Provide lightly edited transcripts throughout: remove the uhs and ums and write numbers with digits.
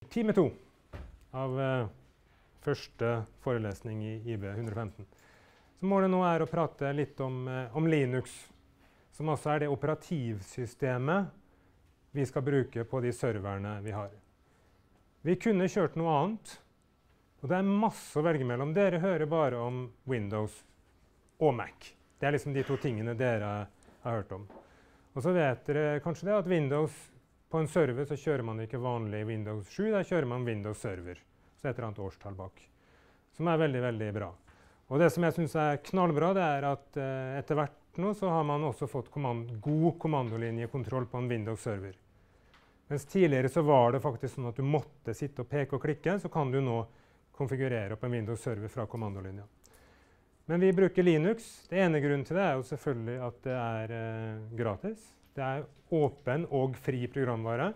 Time 2 av første forelesning i IB 115. Så målet nå å prate litt om Linux, som også det operativsystemet vi skal bruke på de serverne vi har. Vi kunne kjørt noe annet, og det masse å velge mellom. Dere hører bare om Windows og Mac. Det liksom de to tingene dere har hørt om. Og så vet dere kanskje det at Windows på en server så kjører man ikke vanlig Windows 7, da kjører man Windows Server. Så et eller annet årstall bak. Som veldig, veldig bra. Og det som jeg synes knallbra, det at etter hvert nå så har man også fått god kommandolinjekontroll på en Windows Server. Mens tidligere så var det faktisk sånn at du måtte sitte og peke og klikke, så kan du nå konfigurere opp en Windows Server fra kommandolinja. Men vi bruker Linux. Det ene grunnen til det jo selvfølgelig at det gratis. Det åpen og fri programvare.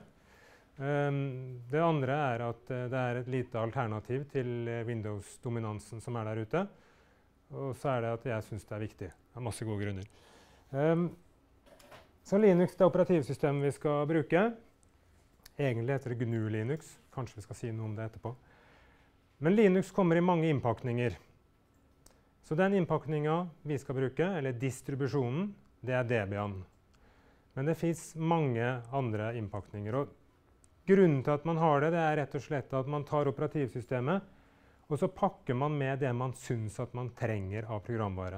Det andre at det et lite alternativ til Windows-dominansen som der ute. Og så det at jeg synes det viktig. Det masse gode grunner. Så Linux det operativsystemet vi skal bruke. Egentlig heter det GNU Linux. Kanskje vi skal si noe om det etterpå. Men Linux kommer i mange innpakninger. Så den innpakningen vi skal bruke, eller distribusjonen, det Debian. Men det finnes mange andre innpakninger. Og grunnen til at man har det, det rett og slett at man tar operativsystemet, og så pakker man med det man synes at man trenger av programvare.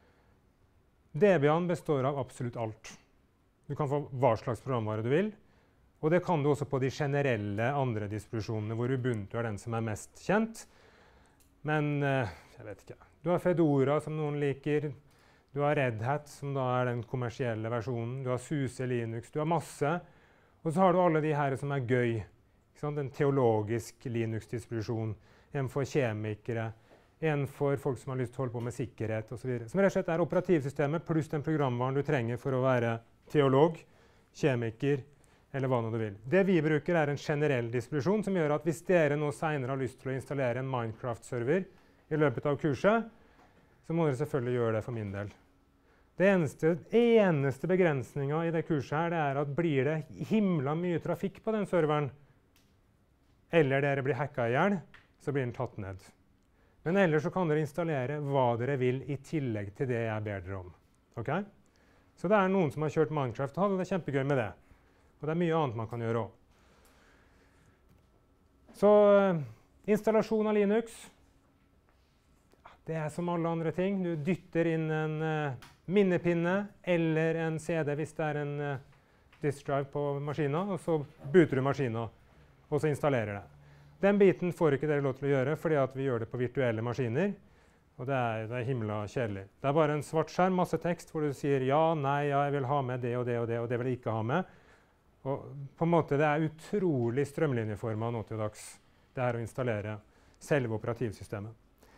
Debian består av absolutt alt. Du kan få hva slags programvare du vil, og det kan du også på de generelle andre distribusjonene, hvor Ubuntu den som mest kjent. Men jeg vet ikke. Du har Fedora, som noen liker. Du har Red Hat, som da den kommersielle versjonen. Du har SUSE Linux. Du har masse. Og så har du alle de her som gøy. Ikke sant? En teologisk Linux-distribusjon. En for kjemikere. En for folk som har lyst til å holde på med sikkerhet og så videre. Som rett og slett operativsystemet pluss den programvaren du trenger for å være teolog, kjemiker, eller hva nå du vil. Det vi bruker en generell distribusjon som gjør at hvis dere nå senere har lyst til å installere en Minecraft-server i løpet av kurset, så må dere selvfølgelig gjøre det for min del. Det eneste begrensningen i det kurset her, det at blir det himla mye trafikk på den serveren, eller dere blir hacket i hjel, så blir den tatt ned. Men ellers så kan dere installere hva dere vil i tillegg til det jeg ber dere om. Ok? Så det noen som har kjørt Minecraft, og det kjempegøy med det. Og det mye annet man kan gjøre også. Så installasjon av Linux, det som alle andre ting. Du dytter inn en minnepinne eller en CD hvis det en disk drive på maskinen, og så booter du maskinen, og så installerer det. Den biten får ikke dere lov til å gjøre, fordi at vi gjør det på virtuelle maskiner, og det himla kjedelig. Det bare en svart skjerm, masse tekst, hvor du sier ja, nei, ja, jeg vil ha med det og det og det, og det vil jeg ikke ha med. Og på en måte, det utrolig strømlinjeformet nå til dags, det å installere selve operativsystemet.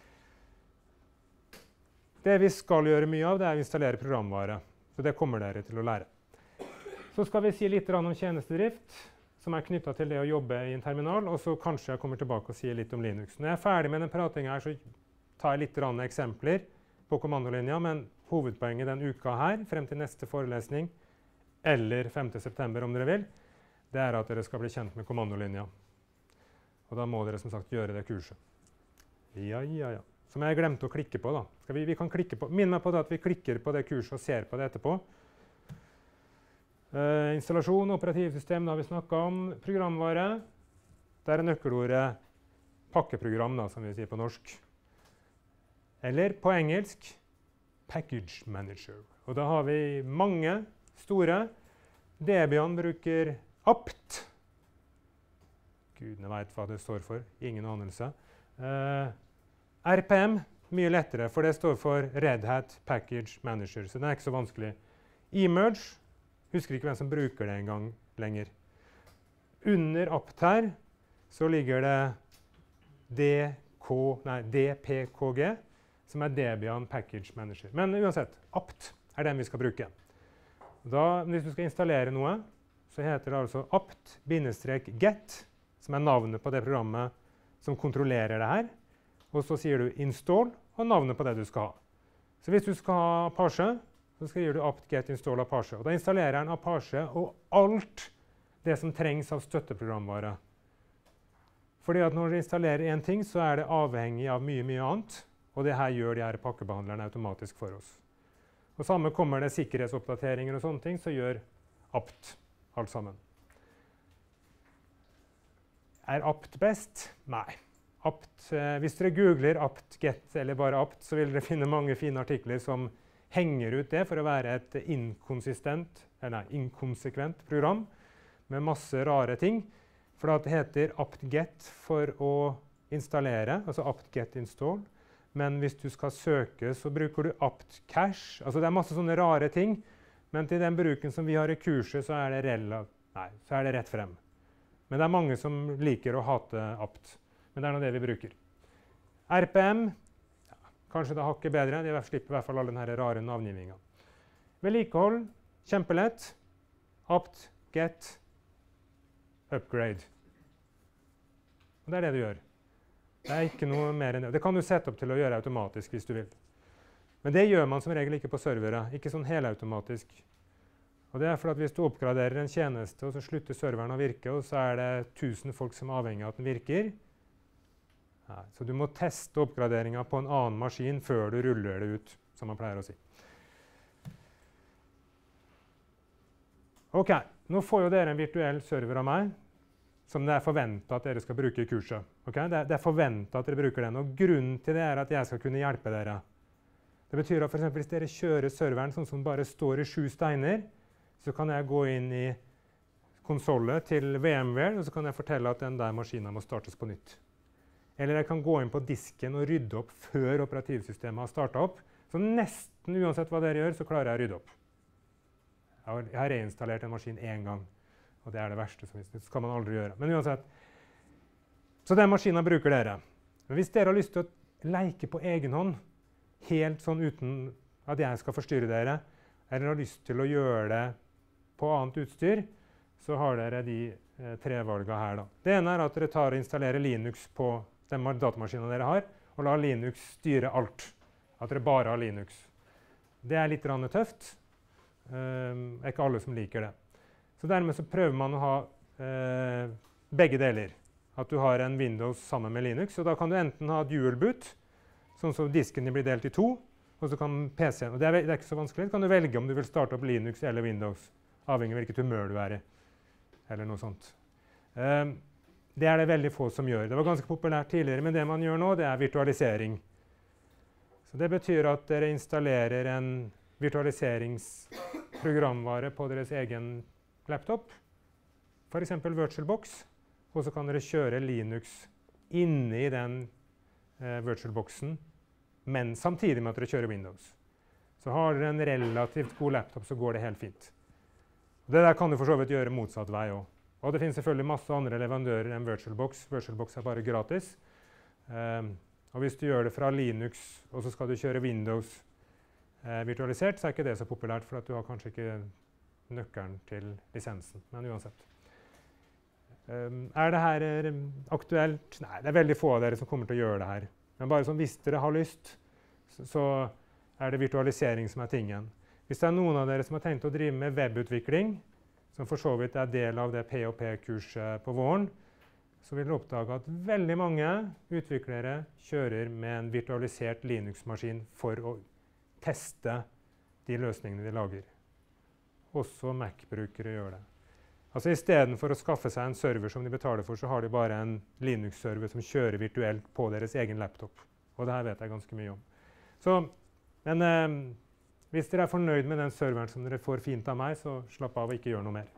Det vi skal gjøre mye av, det å installere programvare. Så det kommer dere til å lære. Så skal vi si litt om tjenestedrift, som knyttet til det å jobbe i en terminal, og så kanskje jeg kommer tilbake og sier litt om Linux. Når jeg ferdig med den pratingen her, så tar jeg litt eksempler på kommandolinja, men hovedpoenget den uka her, frem til neste forelesning, eller 5. september om dere vil, det at dere skal bli kjent med kommandolinja. Og da må dere som sagt gjøre det kurset. Ja. Som jeg glemte å klikke på da. Vi kan klikke på. Minn meg på det at vi klikker på det kurset og ser på det etterpå. Installasjon, operativsystem, da har vi snakket om. Programvare. Det nøkkelordet pakkeprogram, da, som vi sier på norsk. Eller på engelsk, package manager. Og da har vi mange store. Debian bruker apt. Gudene vet hva det står for. Ingen anelse. RPM, mye lettere, for det står for Red Hat Package Manager, så det ikke så vanskelig. Emerge, husker ikke hvem som bruker det en gang lenger. Under apt her, så ligger det DPKG, som Debian Package Manager. Men uansett, apt den vi skal bruke. Da, hvis du skal installere noe, så heter det altså apt-get, som navnet på det programmet som kontrollerer det her. Og så sier du install og navnet på det du skal ha. Så hvis du skal ha Apache, så skriver du apt-get install Apache. Og da installerer den Apache og alt det som trengs av støtteprogramvare. Fordi at når du installerer en ting, så er det avhengig av mye, mye annet. Og det her gjør de her pakkebehandlerne automatisk for oss. Og samme kommer det sikkerhetsoppdateringer og sånne ting, så gjør apt alt sammen. Er apt best? Nei. Apt, hvis dere googler apt-get eller bare apt, så vil dere finne mange fine artikler som henger ut det for å være et inkonsekvent program med masse rare ting. For det heter apt-get for å installere, altså apt-get install. Men hvis du skal søke, så bruker du apt-cache. Altså det er masse sånne rare ting, men til den bruken som vi har i kurset, så er det rett frem. Men det er mange som liker å hate apt. Men det er nå det vi bruker. RPM, ja, kanskje det hakket bedre. De slipper i hvert fall all denne rare navngivningen. Vedlikehold, kjempelett. Apt, get, upgrade. Og det er det du gjør. Det er ikke noe mer enn det. Det kan du sette opp til å gjøre automatisk hvis du vil. Men det gjør man som regel ikke på servere. Ikke sånn helautomatisk. Og det er for at hvis du oppgraderer en tjeneste, og så slutter serveren å virke, og så er det 1000 folk som er avhengig av at den virker. Nei, så du må teste oppgraderingen på en annen maskin før du ruller det ut, som man pleier å si. Ok, nå får jo dere en virtuell server av meg, som det er forventet at dere skal bruke i kurset. Okay? Det er forventet at dere bruker den, og grunnen til det er at jeg skal kunne hjelpe dere. Det betyr at for eksempel hvis dere kjører serveren sånn som bare står i 7 steiner, så kan jeg gå inn i konsollet til VMware, og så kan jeg fortelle at den der maskinen må startes på nytt. Eller jeg kan gå inn på disken og rydde opp før operativsystemet har startet opp. Så nesten uansett hva dere gjør, så klarer jeg å rydde opp. Jeg har reinstallert en maskin en gang, og det er det verste, så det skal man aldri gjøre. Men uansett. Så den maskinen bruker dere. Men hvis dere har lyst til å leke på egen hånd, helt sånn uten at jeg skal forstyrre dere, eller har lyst til å gjøre det på annet utstyr, så har dere de 3 valgene her. Da. Det ene er at dere tar og installerer Linux på den datamaskinen dere har, og lar Linux styre alt. At dere bare har Linux. Det er litt tøft. Det er ikke alle som liker det. Så dermed så prøver man å ha begge deler. At du har en Windows sammen med Linux, og da kan du enten ha dual boot, sånn som disken blir delt i 2, og så kan PC-en, og det er ikke så vanskelig, kan du velge om du vil starte opp Linux eller Windows, avhengig av hvilket humør du er i, eller noe sånt. Det er det veldig få som gjør. Det var ganske populært tidligere, men det man gjør nå, det er virtualisering. Så det betyr at dere installerer en virtualiseringsprogramvare på deres egen laptop, for eksempel VirtualBox, og så kan dere kjøre Linux inne i den VirtualBoxen, men samtidig med at dere kjører Windows. Så har dere en relativt god laptop, så går det helt fint. Det der kan du for så vidt gjøre motsatt vei også. Og det finnes selvfølgelig masse andre leverandører enn VirtualBox. VirtualBox er bare gratis. Og hvis du gjør det fra Linux, og så skal du kjøre Windows virtualisert, så er ikke det så populært, for at du har kanskje ikke nøkkelen til lisensen. Men uansett. Er det her aktuelt? Nei, det er veldig få av dere som kommer til å gjøre det her. Men bare som hvis dere har lyst, så er det virtualisering som er tingen. Hvis det er noen av dere som har tenkt å drive med webutvikling, som for så vidt er del av det POP-kurset på våren, så vil dere oppdage at veldig mange utviklere kjører med en virtualisert Linux-maskin for å teste de løsningene de lager. Også Mac-brukere gjør det. Altså i stedet for å skaffe seg en server som de betaler for, så har de bare en Linux-server som kjører virtuelt på deres egen laptop. Og det her vet jeg ganske mye om. Men hvis dere er fornøyd med den serveren som dere får fint av meg, så slapp av og ikke gjør noe mer.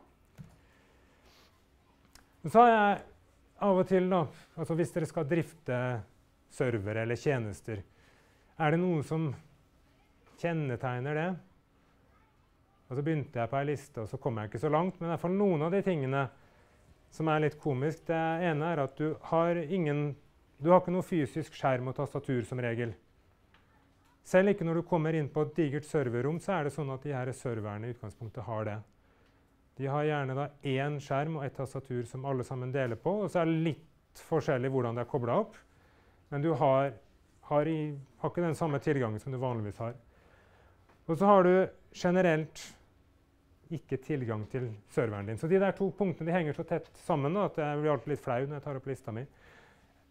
Så har jeg av og til, da, altså hvis dere skal drifte server eller tjenester, er det noe som kjennetegner det? Og så begynte jeg på en liste, og så kom jeg ikke så langt, men i hvert fall noen av de tingene som er litt komisk. Det ene er at du har ikke noe fysisk skjerm og tastatur som regel. Selv ikke når du kommer inn på et digert serverrom, så er det sånn at de her serverne i utgangspunktet har det. De har gjerne da 1 skjerm og 1 tastatur som alle sammen deler på, og så er det litt forskjellig hvordan det er koblet opp. Men du har ikke den samme tilgangen som du vanligvis har. Og så har du generelt ikke tilgang til serveren din. Så de der 2 punktene de henger så tett sammen da, at jeg blir alltid litt flau når jeg tar opp lista mi.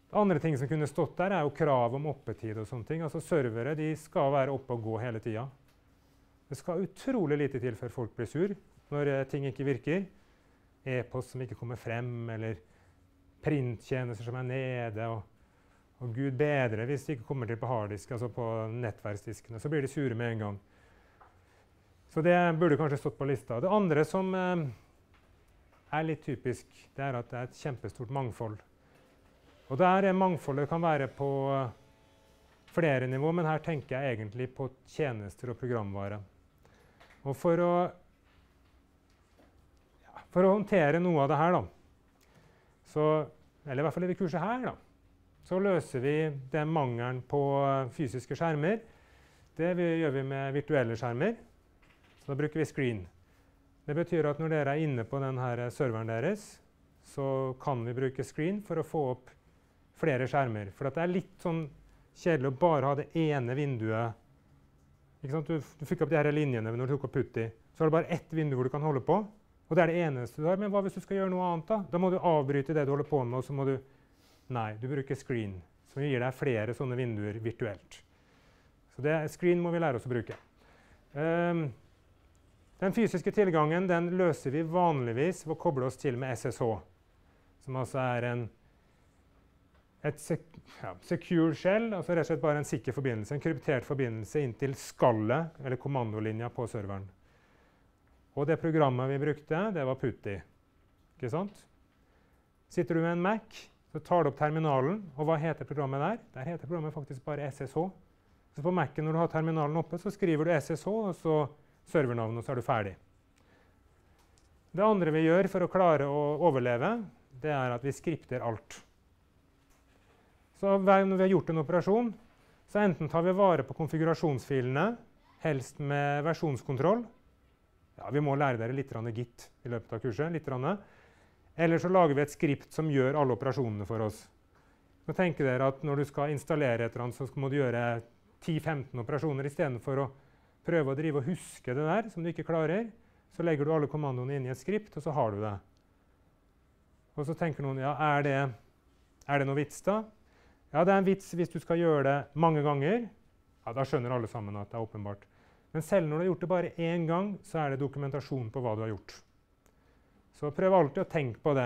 Andre ting som kunne stått der er jo krav om oppetid og sånne ting. Altså servere de skal være oppe og gå hele tida. Det skal utrolig lite til før folk blir sur når ting ikke virker. E-post som ikke kommer frem, eller printtjenester som er nede. Og Gud bedre hvis de ikke kommer til på harddisk, altså på nettverksdiskene. Så blir de sure med en gang. Så det burde kanskje stått på lista. Det andre som er litt typisk, det er at det er et kjempestort mangfold. Og der mangfoldet kan være på flere nivå, men her tenker jeg egentlig på tjenester og programvare. Og for å håndtere noe av det her, eller i hvert fall i det kurset her, så løser vi den mangelen på fysiske skjermer. Det gjør vi med virtuelle skjermer. Så da bruker vi screen. Det betyr at når dere er inne på denne serveren deres, så kan vi bruke screen for å få opp flere skjermer. For det er litt sånn kjedelig å bare ha det ene vinduet. Ikke sant? Du fikk opp de her linjene når du tok opp Putty. Så har du bare ett vindu hvor du kan holde på. Og det er det eneste du har. Men hva hvis du skal gjøre noe annet da? Da må du avbryte det du holder på med, og så må du... Nei, du bruker screen, som gir deg flere sånne vinduer virtuelt. Så screen må vi lære oss å bruke. Den fysiske tilgangen, den løser vi vanligvis ved å koble oss til med SSH, som altså er et secure shell, altså rett og slett bare en sikker forbindelse, en kryptert forbindelse inn til skallet, eller kommandolinja på serveren. Og det programmet vi brukte, det var Putty. Ikke sant? Sitter du med en Mac, så tar du opp terminalen, og hva heter programmet der? Der heter programmet faktisk bare SSH. Så på Mac'en når du har terminalen oppe, så skriver du SSH, og så servernavnet, og så er du ferdig. Det andre vi gjør for å klare å overleve, det er at vi skripter alt. Så når vi har gjort en operasjon, så enten tar vi vare på konfigurasjonsfilene, helst med versjonskontroll. Ja, vi må lære dere litt Git i løpet av kurset, litt. Eller så lager vi et skript som gjør alle operasjonene for oss. Så tenker dere at når du skal installere et eller annet, så må du gjøre 10-15 operasjoner i stedet for å prøve å drive og huske det der som du ikke klarer. Så legger du alle kommandoene inn i et skript, og så har du det. Og så tenker noen, ja, er det noe vits da? Ja, det er en vits hvis du skal gjøre det mange ganger. Ja, da skjønner alle sammen at det er åpenbart. Men selv når du har gjort det bare én gang, så er det dokumentasjon på hva du har gjort. Så prøv alltid å tenke på det.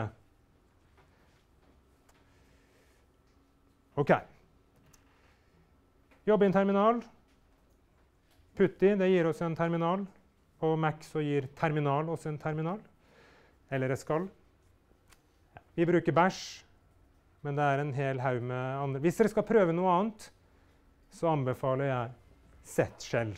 Ok. Jobbe i en terminal. Putty, det gir oss en terminal. På Mac så gir terminal også en terminal. Eller et skall. Vi bruker bash. Men det er en hel haug med andre. Hvis dere skal prøve noe annet, så anbefaler jeg Z-shell.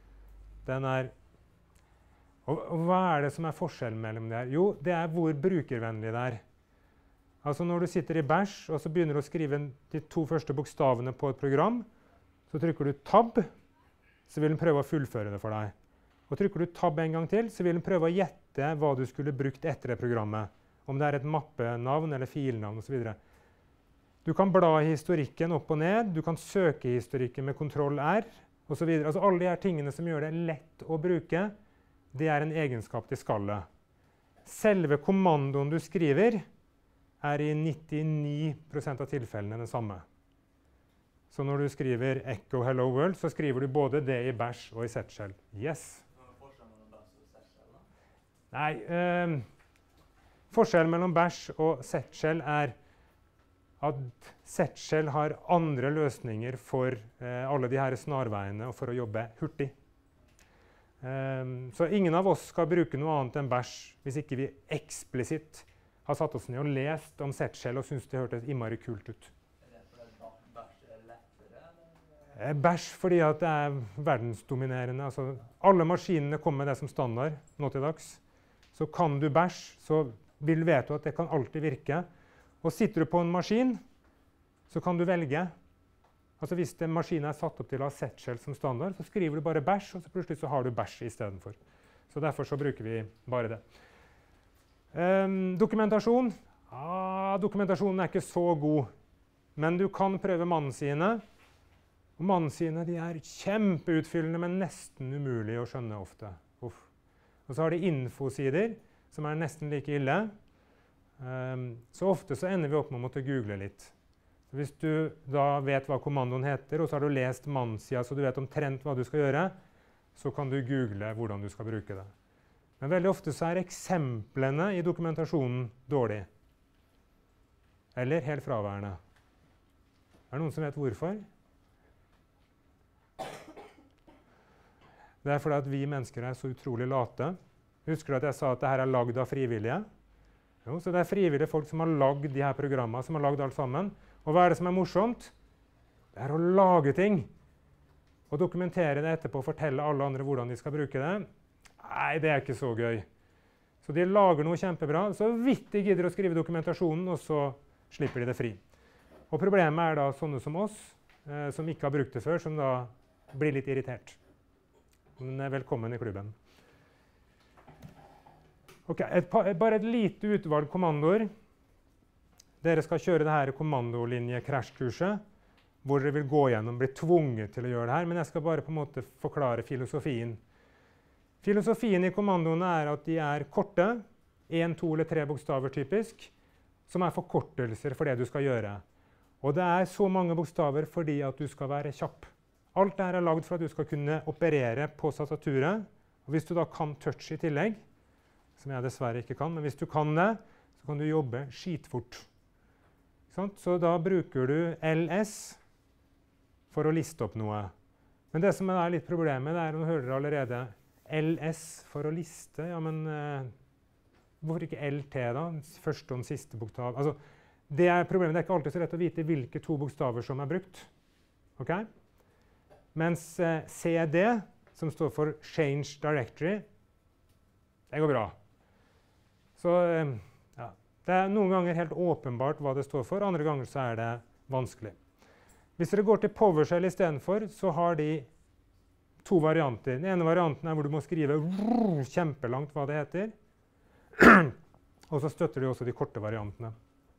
Og hva er det som er forskjellen mellom det her? Jo, det er hvor brukervennlig det er. Altså når du sitter i bash, og så begynner du å skrive de 2 første bokstavene på et program, så trykker du tab, så vil den prøve å fullføre det for deg. Og trykker du tab en gang til, så vil den prøve å gjette hva du skulle brukt etter det programmet. Om det er et mappenavn eller filnavn og så videre. Du kan bla i historikken opp og ned, du kan søke i historikken med Ctrl R, og så videre. Altså alle de her tingene som gjør det lett å bruke, det er en egenskap til skallet. Selve kommandoen du skriver er i 99% av tilfellene den samme. Så når du skriver echo hello world, så skriver du både det i bash og i Z-shell. Yes? Hva er forskjellen mellom bash og Z-shell da? Nei, forskjellen mellom bash og Z-shell er at Z-shell har andre løsninger for alle de her snarveiene og for å jobbe hurtig. Så ingen av oss skal bruke noe annet enn bash hvis ikke vi eksplisitt har satt oss ned og lest om Z-shell og synes det hørtes innmari kult ut. Er det fordi bash er lettere? Bash fordi at det er verdensdominerende. Altså, alle maskinene kommer med det som standard nå til dags. Så kan du bash, så vet du at det kan alltid virke. Og sitter du på en maskin, så kan du velge. Altså hvis en maskin er satt opp til å ha Z-shell som standard, så skriver du bare bash, og så plutselig så har du bash i stedet for. Så derfor så bruker vi bare det. Dokumentasjon. Dokumentasjonen er ikke så god, men du kan prøve mannsidene. Og mannsidene de er kjempeutfyllende, men nesten umulig å skjønne ofte. Uff. Og så har de infosider, som er nesten like ille. Så ofte så ender vi opp med å måtte google litt. Hvis du da vet hva kommandoen heter, og så har du lest mannsida, så du vet omtrent hva du skal gjøre, så kan du google hvordan du skal bruke det. Men veldig ofte så er eksemplene i dokumentasjonen dårlige. Eller helt fraværende. Er det noen som vet hvorfor? Det er fordi at vi mennesker er så utrolig late. Husker du at jeg sa at dette er lagd av frivillige? Jo, så det er frivillige folk som har lagd de her programmene, som har lagd alt sammen. Og hva er det som er morsomt? Det er å lage ting. Og dokumentere det etterpå og fortelle alle andre hvordan de skal bruke det. Nei, det er ikke så gøy. Så de lager noe kjempebra, så vidt de gidder å skrive dokumentasjonen, og så slipper de det fri. Og problemet er da sånne som oss, som ikke har brukt det før, som da blir litt irritert. Men velkommen i klubben. Ok, bare et lite utvalg kommandoer. Dere skal kjøre det her kommandolinje-krasjkurset, hvor dere vil gå gjennom, bli tvunget til å gjøre det her, men jeg skal bare på en måte forklare filosofien. Filosofien i kommandoene er at de er korte, 1, 2 eller 3 bokstaver typisk, som er forkortelser for det du skal gjøre. Og det er så mange bokstaver fordi at du skal være kjapp. Alt dette er lagd for at du skal kunne operere på tastaturet. Og hvis du da kan touch i tillegg, som jeg dessverre ikke kan, men hvis du kan det, så kan du jobbe skitfort. Så da bruker du LS for å liste opp noe. Men det som er litt problemet, det er, nå hører dere allerede, LS for å liste, ja, men hvorfor ikke LT da? Første og siste bokstav. Altså, det er problemet. Det er ikke alltid så lett å vite hvilke 2 bokstaver som er brukt. Ok? Mens CD, som står for Change Directory, det går bra. Så ja, det er noen ganger helt åpenbart hva det står for, andre ganger så er det vanskelig. Hvis dere går til PowerShell i stedet for, så har de 2 varianter. Den ene varianten er hvor du må skrive kjempelangt hva det heter. Og så støtter de også de korte variantene.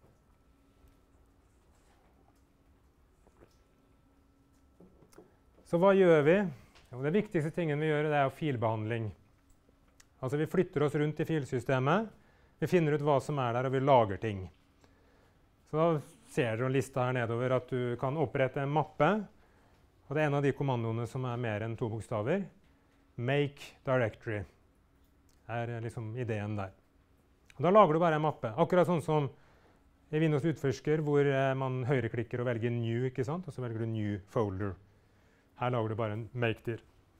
Så hva gjør vi? Jo, det viktigste tingen vi gjør, det er filbehandling. Altså vi flytter oss rundt i filsystemet, vi finner ut hva som er der, og vi lager ting. Så da ser dere lista her nedover at du kan opprette en mappe, og det er en av de kommandoene som er mer enn 2 bokstaver. Make directory er liksom ideen der. Og da lager du bare en mappe, akkurat sånn som i Windows Utforsker, hvor man høyreklikker og velger New, ikke sant? Og så velger du New Folder. Her lager du bare en make-dir.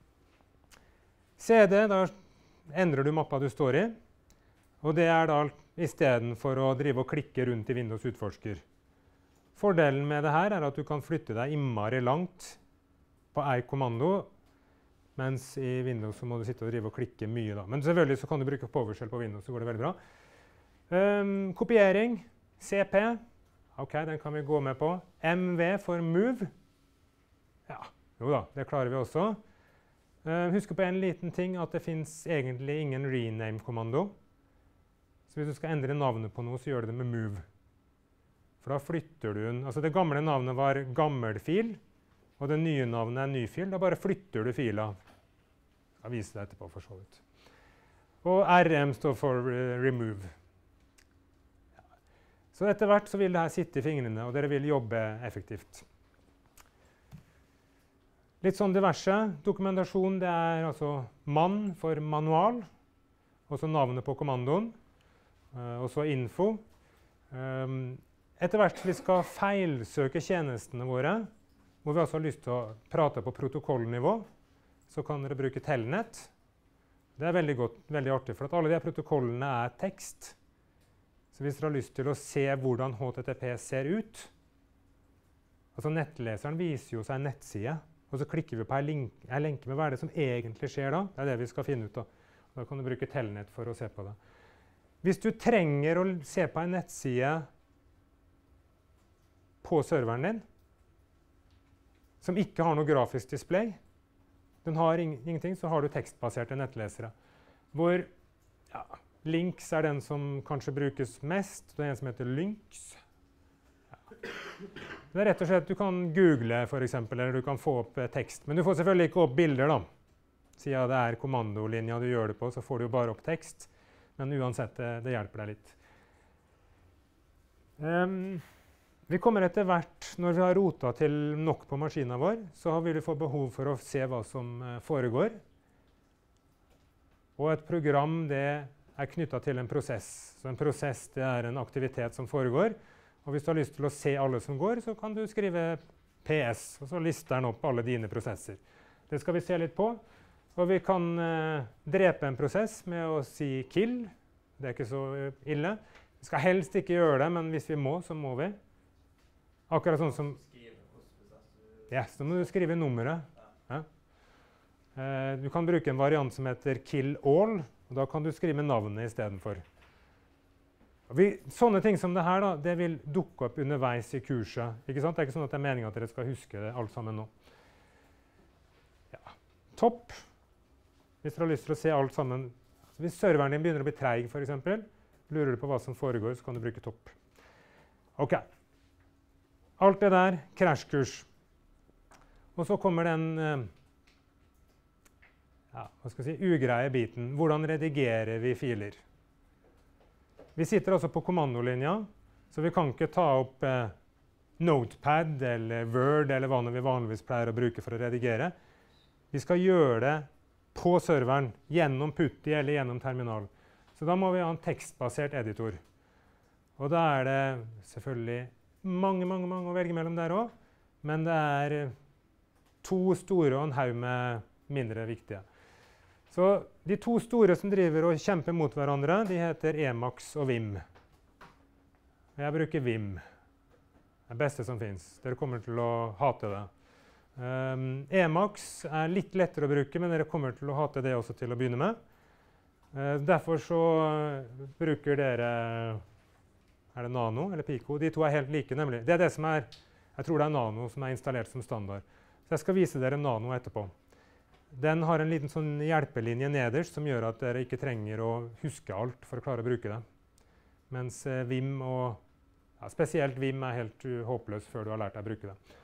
CD, da endrer du mappa du står i, og det er da i stedet for å drive og klikke rundt i Windows Utforsker. Fordelen med det her er at du kan flytte deg innmari langt på en kommando, mens i Windows så må du sitte og drive og klikke mye da. Men selvfølgelig så kan du bruke PowerShell på Windows, så går det veldig bra. Kopiering, CP, ok, den kan vi gå med på. MV for Move, ja, jo da, det klarer vi også. Husk på en liten ting at det finnes egentlig ingen rename-kommando. Så hvis du skal endre navnet på noe, så gjør du det med move. For da flytter du den. Altså det gamle navnet var gammel fil, og det nye navnet er ny fil. Da bare flytter du fila. Jeg skal vise det etterpå for så vidt. Og RM står for remove. Så etter hvert så vil det her sitte i fingrene, og dere vil jobbe effektivt. Litt sånn diverse. Dokumentasjon, det er altså mann for manual, og så navnet på kommandoen, og så info. Etter hvert vi skal feilsøke tjenestene våre, hvor vi også har lyst til å prate på protokollnivå, så kan dere bruke Telnet. Det er veldig godt, veldig artig, for at alle de protokollene er tekst. Så hvis dere har lyst til å se hvordan HTTP ser ut, altså nettleseren viser jo seg en nettside, og så klikker vi på en lenke med hva er det som egentlig skjer da. Det er det vi skal finne ut da. Da kan du bruke Telnet for å se på det. Hvis du trenger å se på en nettside på serveren din, som ikke har noe grafisk display, den har ingenting, så har du tekstbaserte nettlesere. Hvor ja, Lynx er den som kanskje brukes mest. Det er en som heter Lynx. Ja. Det er rett og slett, du kan google for eksempel, eller du kan få opp tekst. Men du får selvfølgelig ikke opp bilder da. Siden det er kommandolinja du gjør det på, så får du jo bare opp tekst. Men uansett, det hjelper deg litt. Vi kommer etter hvert, når vi har rotet til nok på maskinen vår, så vil vi få behov for å se hva som foregår. Og et program det er knyttet til en prosess. Så en prosess det er en aktivitet som foregår. Og hvis du har lyst til å se alle som går, så kan du skrive PS, og så lister den opp alle dine prosesser. Det skal vi se litt på. Og vi kan drepe en prosess med å si kill. Det er ikke så ille. Vi skal helst ikke gjøre det, men hvis vi må, så må vi. Akkurat sånn som... Ja, så må du skrive nummeret. Ja. Du kan bruke en variant som heter kill all, og da kan du skrive navnet i stedet for. Sånne ting som det her, da, det vil dukke opp underveis i kurset. Ikke sant? Det er ikke sånn at det er meningen at dere skal huske det alt sammen nå. Ja. Topp. Hvis dere har lyst til å se alt sammen. Hvis serveren din begynner å bli treig, for eksempel, lurer du på hva som foregår, så kan du bruke topp. Ok. Alt det der, krasjkurs. Og så kommer den hva skal jeg si, ugreie biten. Hvordan redigerer vi filer? Vi sitter altså på kommandolinja, så vi kan ikke ta opp Notepad eller Word eller hva vi vanligvis pleier å bruke for å redigere. Vi skal gjøre det på serveren, gjennom PuTTY eller gjennom terminal. Så da må vi ha en tekstbasert editor. Og da er det selvfølgelig mange å velge mellom der også, men det er 2 store og en haug med mindre viktige. Så de 2 store som driver og kjemper mot hverandre, de heter Emacs og Vim. Jeg bruker Vim. Det beste som finnes. Dere kommer til å hate det. Emacs er litt lettere å bruke, men dere kommer til å hate det også til å begynne med. Derfor så bruker dere, er det Nano eller Pico? De 2 er helt like, nemlig. Det er det som er, jeg tror det er Nano som er installert som standard. Så jeg skal vise dere Nano etterpå. Den har en liten sånn hjelpelinje nederst som gjør at dere ikke trenger å huske alt for å klare å bruke det. Mens Vim og, spesielt Vim er helt håpløs før du har lært deg å bruke det.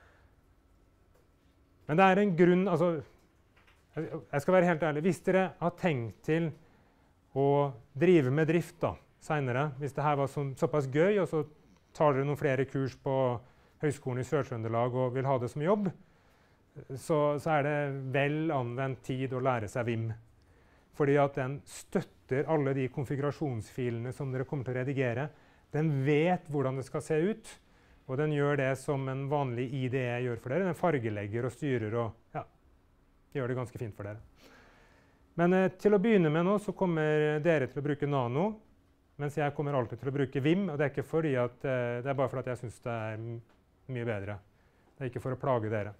Men det er en grunn, altså, jeg skal være helt ærlig, hvis dere har tenkt til å drive med drift da, senere, hvis det her var såpass gøy, og så tar dere noen flere kurs på Høgskolen i Sør-Trøndelag og vil ha det som jobb, så er det vel anvendt tid å lære seg Vim. Fordi at den støtter alle de konfigurasjonsfilene som dere kommer til å redigere. Den vet hvordan det skal se ut, og den gjør det som en vanlig IDE gjør for dere. Den fargelegger og styrer og gjør det ganske fint for dere. Men til å begynne med nå så kommer dere til å bruke Nano, mens jeg kommer alltid til å bruke Vim, og det er ikke fordi at, det er bare fordi at jeg synes det er mye bedre. Det er ikke for å plage dere.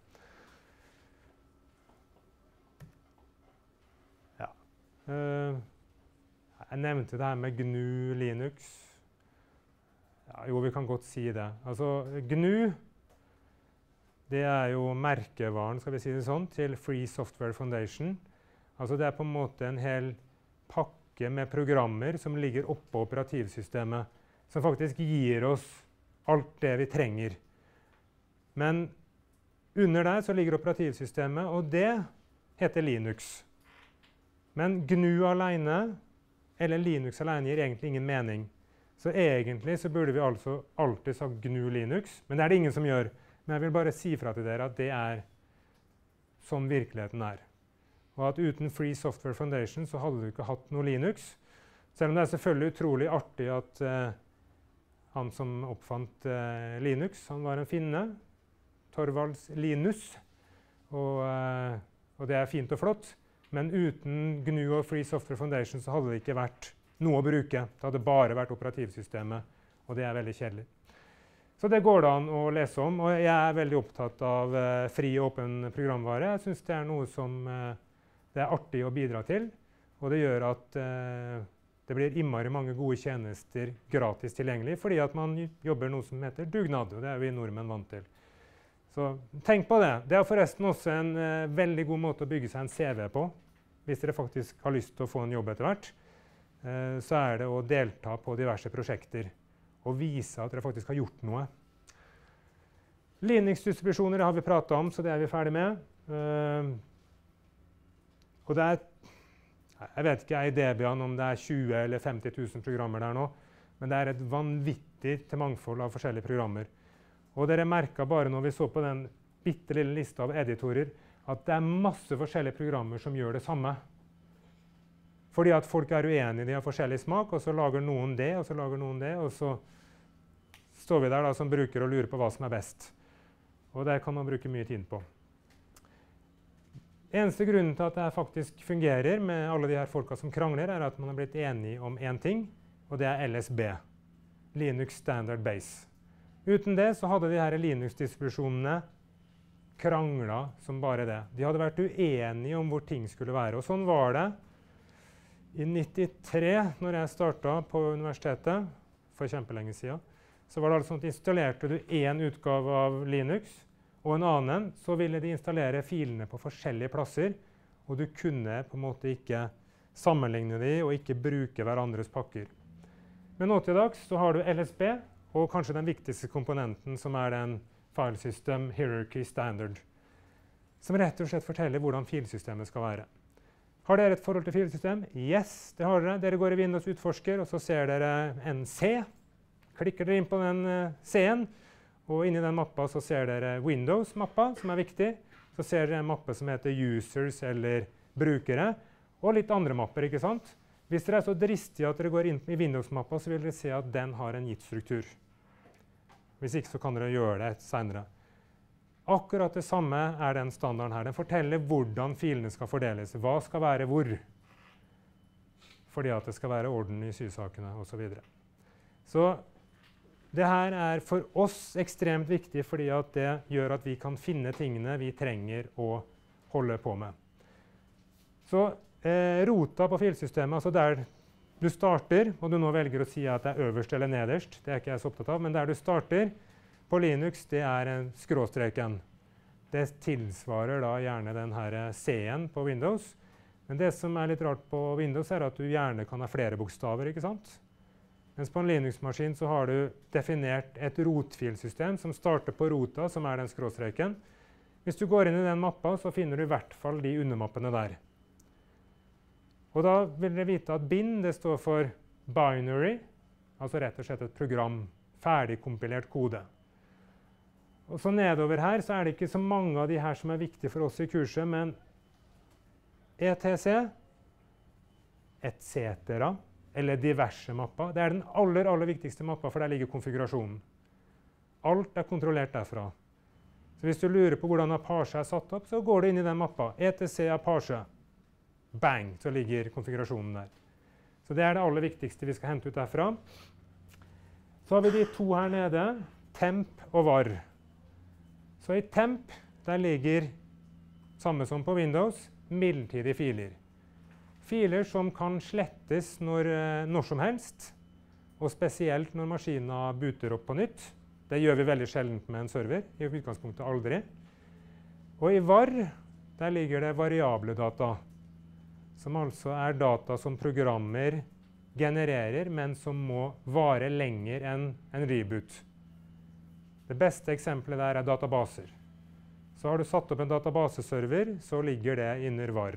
Jeg nevnte det her med GNU Linux. Jo, vi kan godt si det. Altså, GNU, det er jo merkevaren, skal vi si det sånn, til Free Software Foundation. Altså, det er på en måte en hel pakke med programmer som ligger oppå operativsystemet, som faktisk gir oss alt det vi trenger. Men under der så ligger operativsystemet, og det heter Linux. Men GNU alene, eller Linux alene, gir egentlig ingen mening. Så egentlig så burde vi altså alltid sagt GNU Linux, men det er det ingen som gjør. Men jeg vil bare si fra til dere at det er sånn virkeligheten er. Og at uten Free Software Foundation så hadde du ikke hatt noe Linux. Selv om det er selvfølgelig utrolig artig at han som oppfant Linux, han var en finne, Torvalds Linus, og det er fint og flott. Men uten GNU og Free Software Foundation så hadde det ikke vært noe å bruke. Det hadde bare vært operativsystemet, og det er veldig kjedelig. Så det går det an å lese om, og jeg er veldig opptatt av fri og åpen programvare. Jeg synes det er noe som det er artig å bidra til, og det gjør at det blir innmari mange gode tjenester gratis tilgjengelig, fordi at man jobber noe som heter dugnad, og det er vi nordmenn vant til. Så tenk på det. Det er forresten også en veldig god måte å bygge seg en CV på. Hvis dere faktisk har lyst til å få en jobb etter hvert, så er det å delta på diverse prosjekter og vise at dere faktisk har gjort noe. Linux-distribusjoner har vi pratet om, så det er vi ferdig med. Og det er, jeg vet ikke i Debian om det er 20 eller 50 000 programmer der nå, men det er et vanvittig vanvittig til mangfold av forskjellige programmer. Og dere merket bare når vi så på den bittelille lista av editorer, at det er masse forskjellige programmer som gjør det samme. Fordi at folk er uenige, de har forskjellig smak, og så lager noen det, og så lager noen det, og så står vi der da, som bruker og lurer på hva som er best. Og det kan man bruke mye tid på. Eneste grunnen til at det faktisk fungerer med alle de her folka som krangler, er at man har blitt enige om en ting, og det er LSB. Linux Standard Base. Uten det så hadde de her Linux-distribusjonene kranglet som bare det. De hadde vært uenige om hvor ting skulle være. Og sånn var det i 93, når jeg startet på universitetet, for kjempelenge siden. Så var det altså sånn at installerte du en utgave av Linux, og en annen, så ville de installere filene på forskjellige plasser, og du kunne på en måte ikke sammenligne de og ikke bruke hverandres pakker. Men nå til dags så har du LSB, og kanskje den viktigste komponenten som er den File System Hierarchy Standard, som rett og slett forteller hvordan filsystemet skal være. Har dere et forhold til filsystem? Yes, det har dere. Dere går i Windows Utforsker, og så ser dere en C. Klikker dere inn på den C-en, og inni den mappa så ser dere Windows-mappa, som er viktig. Så ser dere en mappe som heter Users eller Brukere, og litt andre mapper, ikke sant? Hvis dere er så dristige at dere går inn i Windows-mappa, så vil dere se at den har en gitt struktur. Hvis ikke så kan dere gjøre det senere. Akkurat det samme er den standarden her. Den forteller hvordan filene skal fordeles. Hva skal være hvor? Fordi at det skal være orden i sysakene og så videre. Så det her er for oss ekstremt viktig fordi at det gjør at vi kan finne tingene vi trenger å holde på med. Så rota på filsystemet, altså der du starter, og du nå velger å si at det er øverst eller nederst, det er ikke jeg så opptatt av, men der du starter på Linux, det er skråstreken. Det tilsvarer da gjerne den her C-en på Windows. Men det som er litt rart på Windows er at du gjerne kan ha flere bokstaver, ikke sant? Mens på en Linux-maskin så har du definert et rotfilsystem som starter på rota, som er den skråstreken. Hvis du går inn i den mappa, så finner du i hvert fall de undermappene der. Og da vil dere vite at bin, det står for binary, altså rett og slett et program, ferdigkompilert kode. Og så nedover her så er det ikke så mange av de her som er viktige for oss i kurset, men etc., etc., eller diverse mappa, det er den aller viktigste mappa, for der ligger konfigurasjonen. Alt er kontrollert derfra. Så hvis du lurer på hvordan Apache er satt opp, så går du inn i den mappa, etc Apache. Bang, så ligger konfigurasjonen der. Så det er det aller viktigste vi skal hente ut derfra. Så har vi de to her nede, temp og var. Så i temp, der ligger, samme som på Windows, midlertidige filer. Filer som kan slettes når som helst, og spesielt når maskinen booter opp på nytt. Det gjør vi veldig sjeldent med en server, i utgangspunktet aldri. Og i var, der ligger det variable data, som altså er data som programmer genererer, men som må vare lenger enn en reboot. Det beste eksempelet der er databaser. Så har du satt opp en databaseserver, så ligger det under var.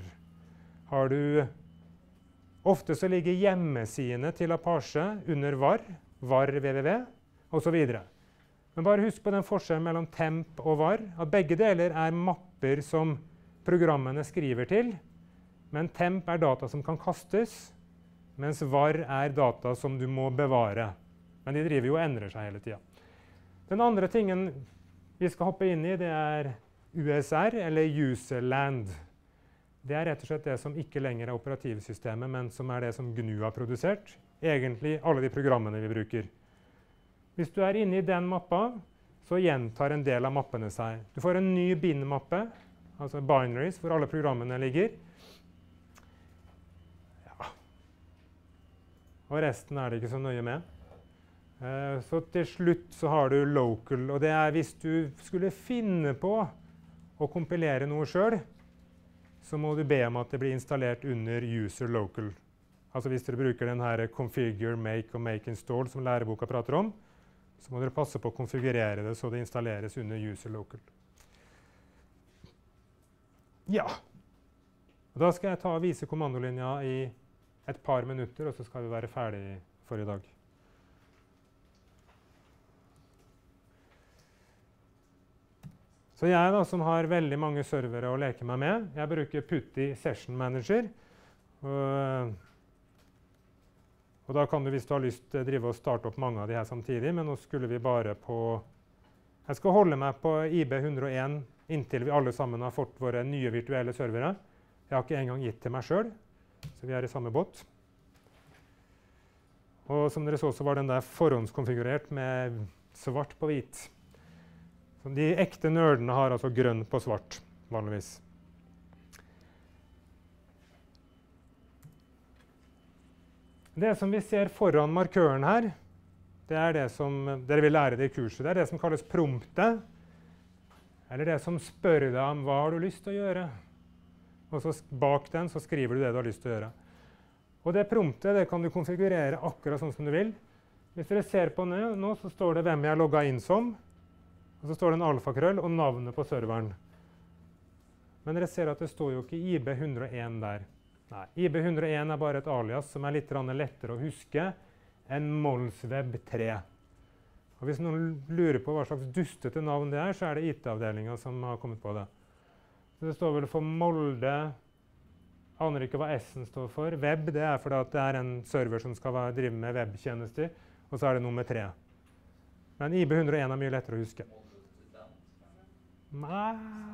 Ofte så ligger hjemmesidene til Apache under var www, og så videre. Men bare husk på den forskjellen mellom temp og var, at begge deler er mapper som programmene skriver til, men temp er data som kan kastes, mens var er data som du må bevare. Men de driver jo og endrer seg hele tiden. Den andre tingen vi skal hoppe inn i, det er USR, eller Userland. Det er rett og slett det som ikke lenger er operativsystemet, men som er det som GNU har produsert. Egentlig alle de programmene vi bruker. Hvis du er inne i den mappa, så gjentar en del av mappene seg. Du får en ny bin-mappe, altså binaries, hvor alle programmene ligger. Og resten er det ikke så nøye med. Så til slutt så har du local, og det er hvis du skulle finne på å kompilere noe selv, så må du be om at det blir installert under user local. Altså hvis dere bruker den her configure, make og make install som læreboka prater om, så må dere passe på å konfigurere det så det installeres under user local. Ja, og da skal jeg vise kommandolinja i et par minutter, og så skal vi være ferdig for i dag. Så jeg da, som har veldig mange servere å leke meg med, jeg bruker PuTTY Session Manager. Og da kan du, hvis du har lyst, drive og starte opp mange av de her samtidig, men nå skulle vi bare på... Jeg skal holde meg på IB101 inntil vi alle sammen har fått våre nye virtuelle servere. Jeg har ikke engang gitt til meg selv, så vi er i samme båt. Og som dere så var den der forhåndskonfigurert med svart på hvit. Så de ekte nerdene har altså grønn på svart, vanligvis. Det som vi ser foran markøren her, det er det som dere vil lære det i kurset. Det er det som kalles promptet, eller det som spør deg om hva har du lyst til å gjøre. Og så bak den så skriver du det du har lyst til å gjøre. Og det promptet det kan du konfigurere akkurat sånn som du vil. Hvis dere ser på nå, så står det hvem jeg logget inn som. Og så står det en alfakrøll og navnet på serveren. Men dere ser at det står jo ikke IB101 der. Nei, IB101 er bare et alias som er litt lettere å huske enn Molsweb 3. Og hvis noen lurer på hva slags dustete navn det er, så er det IT-avdelingen som har kommet på det. Så det står vel for Molde. Aner ikke hva S-en står for. Web, det er fordi at det er en server som skal drive med webtjenester, og så er det nummer 3. Men IB101 er mye lettere å huske. Nei.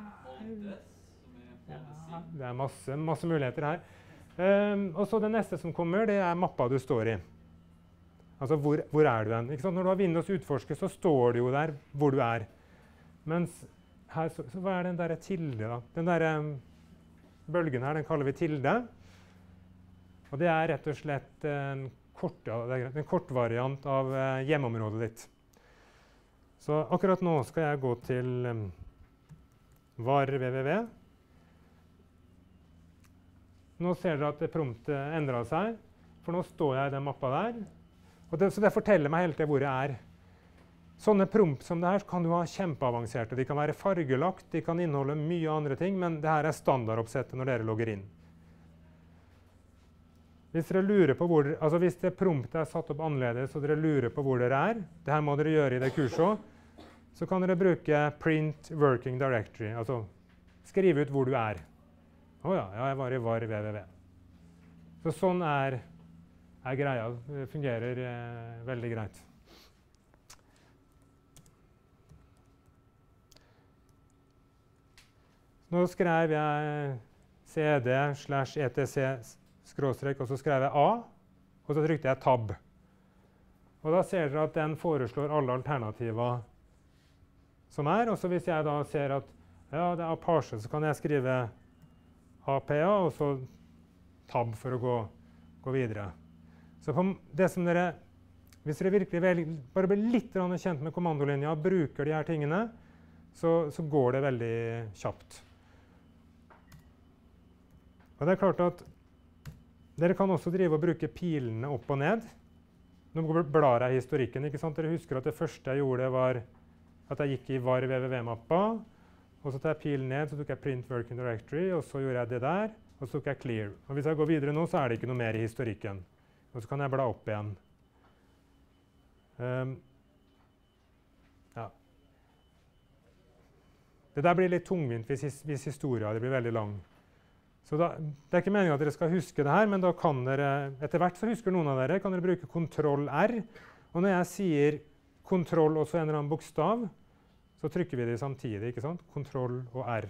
Ja, det er masse muligheter her. Og så det neste som kommer, det er mappa du står i. Altså, hvor er du hen? Ikke sant? Når du har Windows utforsker, så står det jo der hvor du er. Mens her, så hva er den der tilde da? Den der bølgen her, den kaller vi tilde. Og det er rett og slett en kortvariant av hjemmeområdet ditt. Så akkurat nå skal jeg gå til var www. Nå ser dere at promptet endret seg, for nå står jeg i den mappa der. Så det forteller meg hele tiden hvor jeg er. Sånne prompt som det her kan du ha kjempeavanserte. De kan være fargelagt, de kan inneholde mye andre ting, men det her er standardoppsettet når dere logger inn. Hvis dere lurer på hvor, altså hvis det promptet er satt opp annerledes, og dere lurer på hvor dere er, det her må dere gjøre i det kurset også, så kan dere bruke print working directory, altså skrive ut hvor du er. Åja, jeg var i var www. Så sånn er greia. Det fungerer veldig greit. Nå skrev jeg cd/etc, og så skrev jeg A, og så trykte jeg tab. Og da ser dere at den foreslår alle alternativer som er, og så hvis jeg da ser at ja, det er Apache, så kan jeg skrive APA, og så tab for å gå videre. Så det som hvis dere virkelig bare blir litt kjent med kommandolinja og bruker de her tingene, så går det veldig kjapt. Og det er klart at dere kan også drive og bruke pilene opp og ned. Nå blar jeg historikken, ikke sant? Dere husker at det første jeg gjorde var at jeg gikk i var www-mappa, og så tar jeg pilen ned, så tok jeg print working directory, og så gjorde jeg det der, og så tok jeg clear. Og hvis jeg går videre nå, så er det ikke noe mer i historikken. Og så kan jeg bla opp igjen. Ja. Det der blir litt tungvint hvis historien blir veldig lang. Så det er ikke meningen at dere skal huske det her, men da kan dere, etter hvert så husker noen av dere, kan dere bruke Ctrl-R. Og når jeg sier Ctrl og så en eller annen bokstav, så trykker vi det samtidig, ikke sant? Ctrl og R.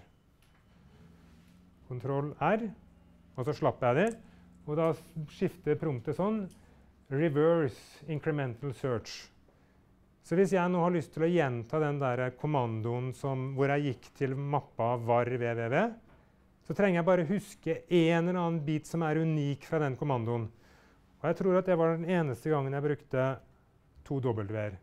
Ctrl-R, og så slapper jeg det. Og da skifter promptet sånn, reverse incremental search. Så hvis jeg nå har lyst til å gjenta den der kommandoen hvor jeg gikk til mappa var www, så trenger jeg bare huske en eller annen bit som er unik fra den kommandoen. Og jeg tror at det var den eneste gangen jeg brukte 2 W-er.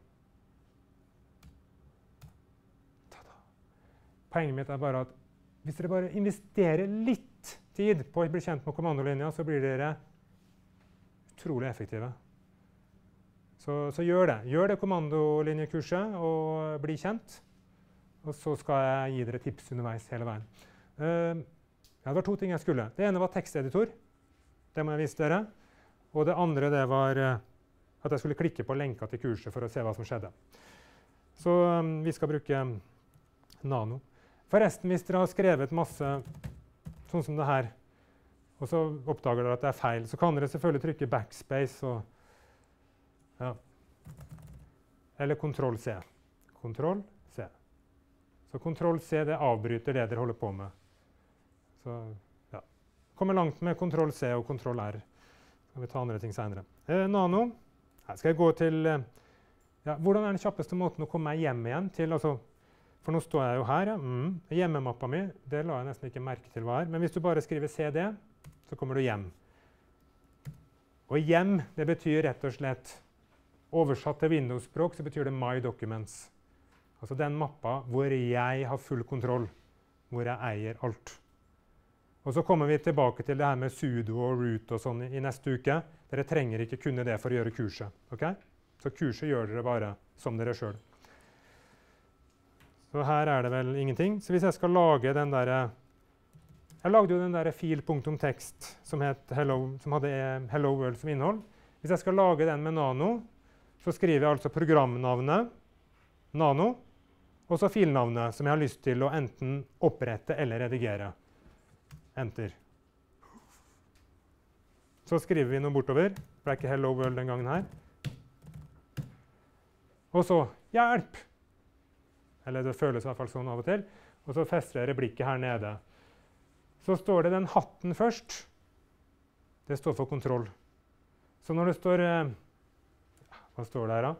Poenget mitt er bare at hvis dere bare investerer litt tid på å bli kjent med kommandolinja, så blir dere utrolig effektive. Så gjør det. Gjør det kommandolinjekurset og bli kjent. Og så skal jeg gi dere tips underveis hele veien. Ja, det var 2 ting jeg skulle. Det ene var teksteditor. Det må jeg vise dere. Og det andre det var at jeg skulle klikke på lenka til kurset for å se hva som skjedde. Så vi skal bruke Nano. Forresten, hvis dere har skrevet masse sånn som det her, og så oppdager dere at det er feil, så kan dere selvfølgelig trykke backspace og ja. Eller Ctrl-C. Ctrl-C. Så Ctrl-C, det avbryter det dere holder på med. Så ja. Kommer langt med Ctrl-C og Ctrl-R. Så kan vi ta andre ting senere. Nano. Her skal jeg gå til ja, hvordan er den kjappeste måten å komme meg hjem igjen til? Altså, for nå står jeg jo her. Ja. Hjemmemappa mi, det la jeg nesten ikke merke til hva er. Men hvis du bare skriver CD, så kommer du hjem. Og hjem, det betyr rett og slett, oversatt til Windows-språk, så betyr det My Documents. Altså den mappa hvor jeg har full kontroll, hvor jeg eier alt. Og så kommer vi tilbake til det her med sudo og root og sånn i neste uke. Dere trenger ikke kunne det for å gjøre kurset. Okay? Så kurset gjør dere bare som dere selv. Så her er det vel ingenting. Så hvis jeg skal lage den der... Jeg lagde jo den der fil.text som hadde Hello World som innhold. Hvis jeg skal lage den med Nano, så skriver jeg altså programnavnet Nano, og så filnavnet som jeg har lyst til å enten opprette eller redigere. Enter. Så skriver vi noe bortover. Det er ikke Hello World den gangen her. Og så hjelp! Eller det føles i hvert fall sånn av og til. Og så fester jeg blikket her nede. Så står det den hatten først. Det står for kontroll. Så når det står hva står det her da?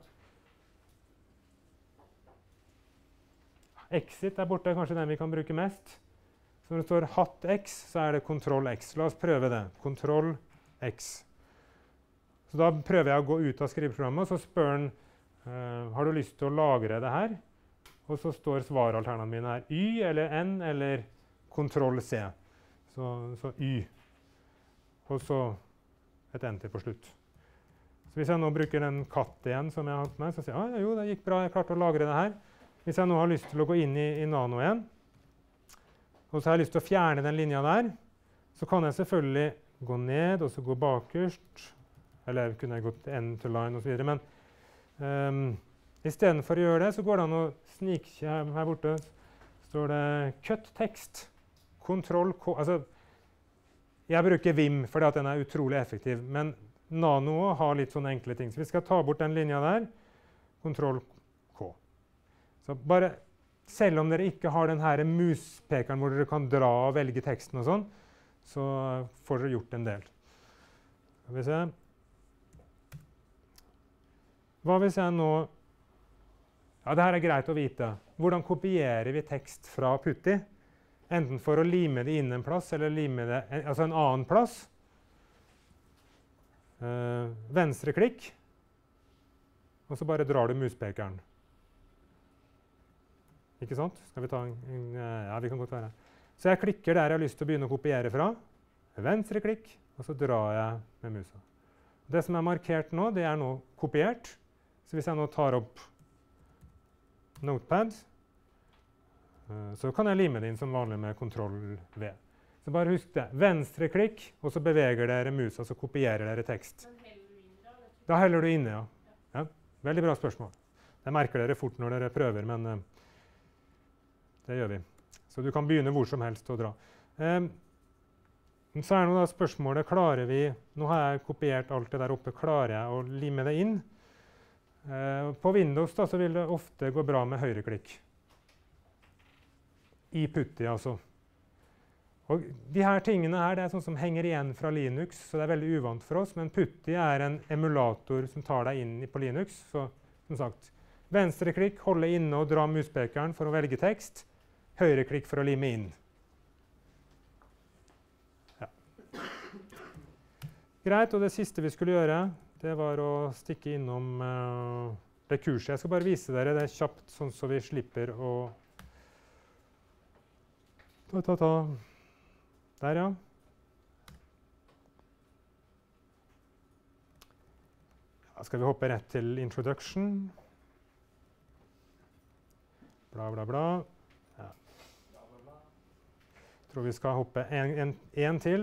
Exit er borte, kanskje den vi kan bruke mest. Så når det står hatt X, så er det kontroll X. La oss prøve det. Kontroll X. Så da prøver jeg å gå ut av skriveprogrammet, og så spør den har du lyst til å lagre det her? Og så står svaralternene mine her Y eller N eller kontroll C. Så Y. Og så et enter på slutt. Så hvis jeg nå bruker den katt igjen som jeg har hatt med, så sier jeg, jo, det gikk bra, jeg klarte å lagre det her. Hvis jeg nå har lyst til å gå inn i Nano igjen, og så har jeg lyst til å fjerne den linja der, så kan jeg selvfølgelig gå ned, og så gå bakerst, eller kunne jeg gått end to line og så videre, men i stedet for å gjøre det, så går det an å snike her borte, står det cut text, kontroll K, altså, jeg bruker Vim fordi at den er utrolig effektiv, men Nano har litt sånne enkle ting. Så vi skal ta bort den linja der. Kontroll K. Så bare, selv om dere ikke har den her muspekeren hvor dere kan dra og velge teksten og sånn, så får dere gjort en del. Skal vi se. Hva hvis jeg nå... Ja, det her er greit å vite. Hvordan kopierer vi tekst fra Putty? Enten for å lime det inn en plass, eller lime det altså en annen plass. Venstre klikk, og så bare drar du muspekeren. Ikke sant? Skal vi ta ja, vi kan godt være. Så jeg klikker der jeg har lyst til å begynne å kopiere fra. Venstre klikk, og så drar jeg med musa. Det som er markert nå, det er nå kopiert. Så hvis jeg nå tar opp Notepad, så kan jeg lime det inn som vanlig med Ctrl-V. Så bare husk det. Venstre klikk, og så beveger dere musa, så kopierer dere tekst. Da heller du inne, ja. Ja. Veldig bra spørsmål. Det merker dere fort når dere prøver, men det gjør vi. Så du kan begynne hvor som helst å dra. Så er nå da spørsmålet, klarer vi, nå har jeg kopiert alt det der oppe, klarer jeg å lime det inn? På Windows da, så vil det ofte gå bra med høyreklikk. I Putty, altså. Og de her tingene her, det er sånn som henger igjen fra Linux, så det er veldig uvant for oss, men Putty er en emulator som tar deg inn på Linux. Så, som sagt, venstre klikk, holde inne og dra muspekeren for å velge tekst. Høyre klikk for å lime inn. Ja. Greit, og det siste vi skulle gjøre, det var å stikke innom det kurset. Jeg skal bare vise dere det kjapt, sånn så vi slipper å Der, ja. Da skal vi hoppe rett til introduction. Bla, bla, bla. Ja. Jeg tror vi skal hoppe en til.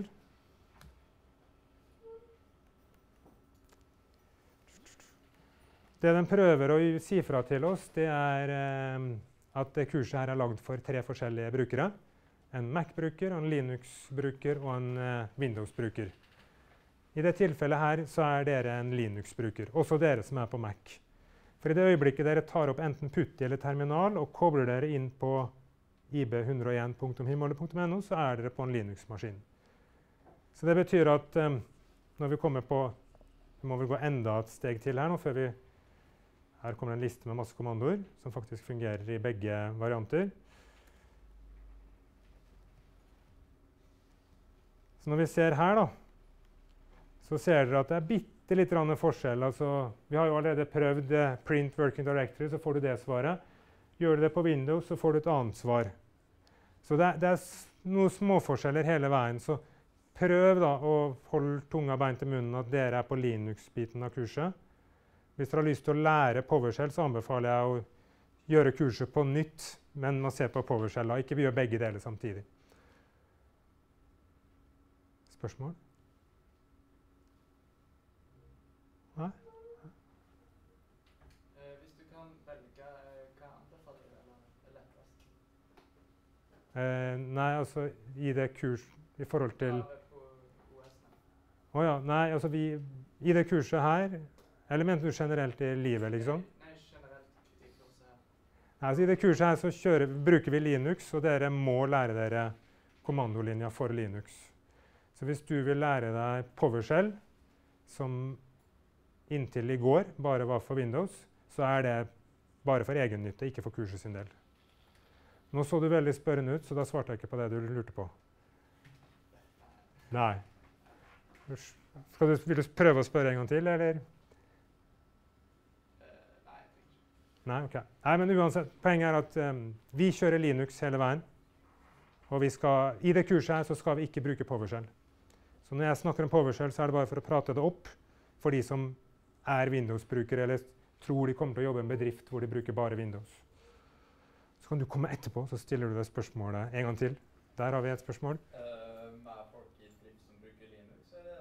Det den prøver å si fra til oss, det er at det kurset her er laget for 3 forskjellige brukere. En Mac-bruker, en Linux-bruker og en Windows-bruker. I det tilfellet her så er dere en Linux-bruker, også dere som er på Mac. For i det øyeblikket dere tar opp enten PuTTY eller terminal og kobler dere inn på ib101.himmole.no, så er dere på en Linux-maskin. Så det betyr at når vi kommer på, vi må vel gå enda et steg til her nå, før vi, her kommer en liste med masse kommandoer som faktisk fungerer i begge varianter. Så når vi ser her da, så ser dere at det er bitte litt forskjell. Altså, vi har jo allerede prøvd print working directory, så får du det svaret. Gjør du det på Windows, så får du et annet svar. Så det er noen småforskjeller hele veien. Så prøv da å holde tunga beint i munnen at dere er på Linux-biten av kurset. Hvis dere har lyst til å lære PowerShell, så anbefaler jeg å gjøre kurset på nytt, men å se på PowerShell. Ikke vi gjør begge deler samtidig. Spørsmål? Nei? Hvis du kan velge, hva anbefaler du er lettest? Nei, altså i det kurs i forhold til... Ja, på OS-en. Åja, nei, altså i det kurset her, eller mente du generelt i livet, liksom? Nei, generelt i kurset her. Nei, altså i det kurset her så bruker vi Linux, og dere må lære dere kommandolinja for Linux. Så hvis du vil lære deg PowerShell, som inntil i går bare var for Windows, så er det bare for egen nytte, ikke for kurset sin del. Nå så du veldig spørrende ut, så da svarte jeg ikke på det du lurte på. Nei. Vil du prøve å spørre en gang til, eller? Nei, jeg tenker ikke. Nei, ok. Nei, men uansett, poenget er at vi kjører Linux hele veien, og i det kurset her så skal vi ikke bruke PowerShell. Så når jeg snakker om PowerShell, så er det bare for å prate det opp for de som er Windows-brukere, eller tror de kommer til å jobbe i en bedrift hvor de bruker bare Windows. Så kan du komme etterpå, så stiller du det spørsmålet en gang til. Der har vi et spørsmål. Er folk i drift som bruker Linux,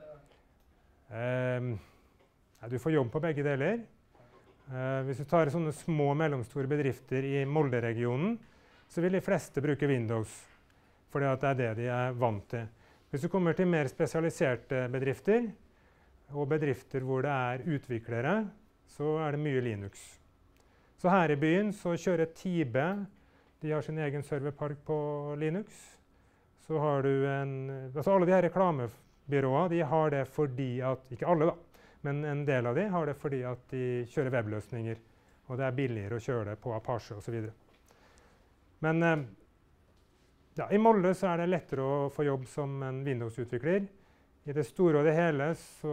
eller? Du får jobb på begge deler. Hvis du tar sånne små og mellomstore bedrifter i Molde-regionen, så vil de fleste bruke Windows, fordi at det er det de er vant til. Hvis du kommer til mer spesialiserte bedrifter, og bedrifter hvor det er utviklere, så er det mye Linux. Så her i byen så kjører Tibe, de har sin egen serverpark på Linux. Så har du altså alle de her reklamebyråene, de har det fordi at, ikke alle da, men en del av de har det fordi at de kjører webløsninger, og det er billigere å kjøre det på Apache og så videre. Men ja, i Molde så er det lettere å få jobb som en Windows-utvikler. I det store og det hele så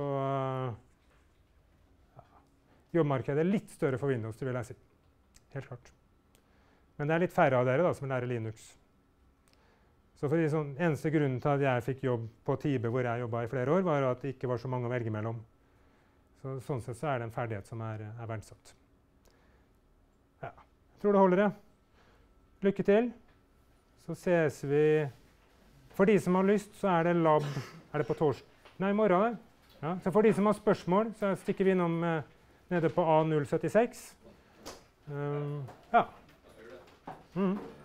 jobbmarkedet er litt større for Windows, det vil jeg si. Helt klart. Men det er litt færre av dere da, som lærer Linux. Så for eneste grunnen til at jeg fikk jobb på Tibe, hvor jeg jobbet i flere år, var at det ikke var så mange å velge mellom. Sånn sett så er det en ferdighet som er verdsatt. Ja, jeg tror det holder det. Lykke til. Så ses vi. For de som har lyst, så er det lab. Er det på torsdag? Nei, i morgen. Ja. Så for de som har spørsmål, så stikker vi innom nede på A076. Ja.